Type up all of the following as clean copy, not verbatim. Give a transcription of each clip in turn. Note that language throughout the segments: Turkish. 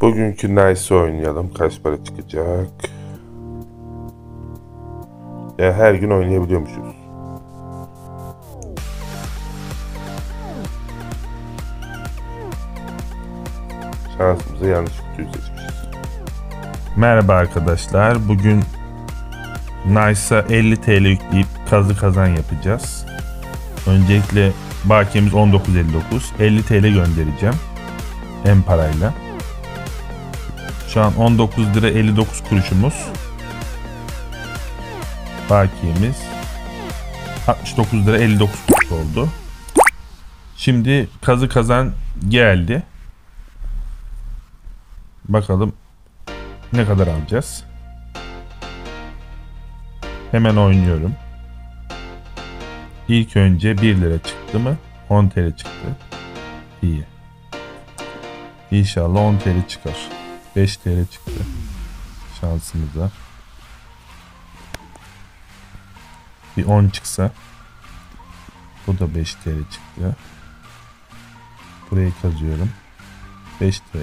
Bugünkü Nice oynayalım. Kaç para çıkacak? Ya her gün oynayabiliyormuşuz. Şansımıza yanlış kutuyu seçmişiz. Merhaba arkadaşlar. Bugün Nice'a 50 TL yükleyip kazı kazan yapacağız. Öncelikle bakiyemiz 19.59. 50 TL göndereceğim. En parayla. Şu an 19 lira 59 kuruşumuz. Bakiyemiz 69 lira 59 kuruş oldu. Şimdi kazı kazan geldi. Bakalım ne kadar alacağız. Hemen oynuyorum. İlk önce 1 lira çıktı mı? 10 TL çıktı. İyi. İnşallah 10 TL çıkar. 5 TL çıktı. Şansımıza. Bir 10 çıksa. Bu da 5 TL çıktı. Burayı kazıyorum. 5 TL.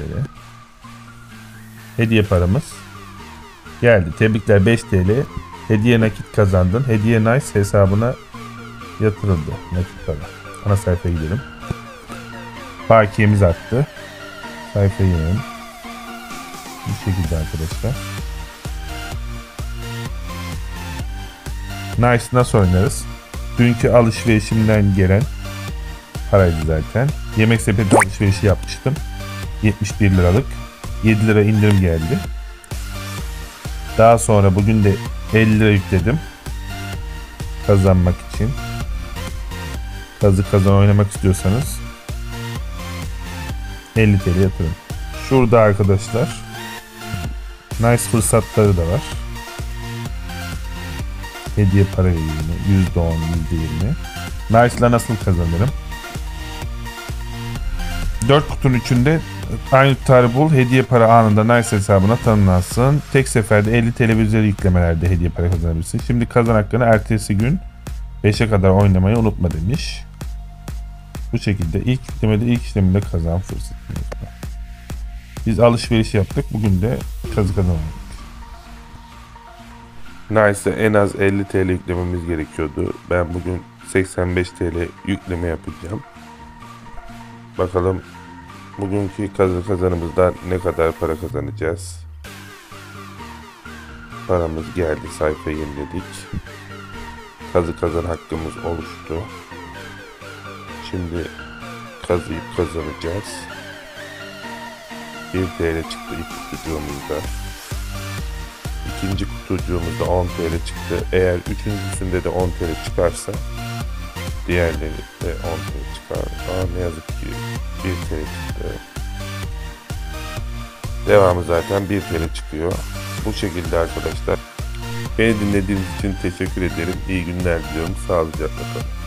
Hediye paramız geldi. Tebrikler, 5 TL. Hediye nakit kazandın. Hediye Nice hesabına yatırıldı. Nakit para. Ana sayfaya gidelim. Bakiyemiz arttı. Sayfaya gidelim. Bu şekilde arkadaşlar. Nice nasıl oynarız? Dünkü alışverişimden gelen paraydı zaten. Yemek sepeti alışverişi yapmıştım. 71 liralık. 7 lira indirim geldi. Daha sonra bugün de 50 lira yükledim. Kazanmak için. Kazı kazan oynamak istiyorsanız 50 TL yatırın. Şurada arkadaşlar Nice fırsatları da var. Hediye para verimi %10, %20. Nice'la nasıl kazanırım? 4 kutunun içinde aynı tutarı bul. Hediye para anında Nice hesabına tanımlansın. Tek seferde 50 TL ve üzeri yüklemelerde hediye para kazanabilirsin. Şimdi kazan hakkını ertesi gün 5'e kadar oynamayı unutma demiş. Bu şekilde ilk işleminde kazan fırsatımız var. Biz alışveriş yaptık. Bugün de kazı kazandık. Nice'a en az 50 TL yüklememiz gerekiyordu. Ben bugün 85 TL yükleme yapacağım. Bakalım bugünkü kazı kazanımızdan ne kadar para kazanacağız. Paramız geldi. Sayfayı yeniledik. Kazı kazan hakkımız oluştu. Şimdi kazıyıp kazanacağız. 1 TL çıktı ilk kutucuğumuzda. İkinci kutucuğumuzda 10 TL çıktı. Eğer üçüncüsünde de 10 TL çıkarsa diğerleri de 10 TL çıkar. Ne yazık ki 1 TL çıktı. Devamı zaten 1 TL çıkıyor. Bu şekilde arkadaşlar. Beni dinlediğiniz için teşekkür ederim. İyi günler diliyorum. Sağlıcakla kalın.